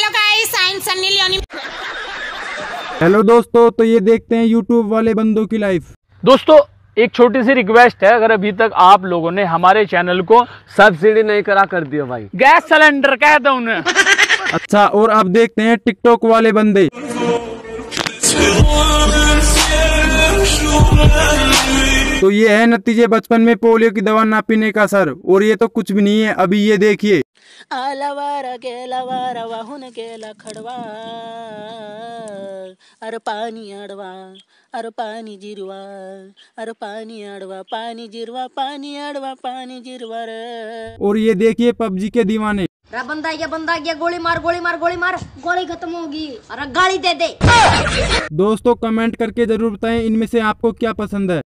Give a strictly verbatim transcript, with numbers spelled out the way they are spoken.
Hello guys, I am Sunny Leone. Hello दोस्तों, तो ये देखते हैं यूट्यूब वाले बंदों की लाइफ। दोस्तों एक छोटी सी रिक्वेस्ट है, अगर अभी तक आप लोगों ने हमारे चैनल को सब्सिडी नहीं करा कर दियो भाई, गैस सिलेंडर कह दो उन्हें। अच्छा, और अब देखते हैं टिकटॉक वाले बंदे। तो ये है नतीजे बचपन में पोलियो की दवा ना पीने का सर, और ये तो कुछ भी नहीं है। अभी ये देखिए। आलावारा गेलावारा वाहुन गेला खडवा, अरे पानी अडवा, अरे पानी जिरवा, अरे पानी अडवा, पानी जिरवा, पानी अडवा, पानी जिरवा रे। और ये देखिए पबजी के दीवाने। अरे बंदा गया बंदा गया, गोली मार गोली मार गोली मार, गोली खत्म होगी, अरे गाली दे दे। दोस्तों कमेंट करके जरूर बताएं इनमें से आपको क्या पसंद है।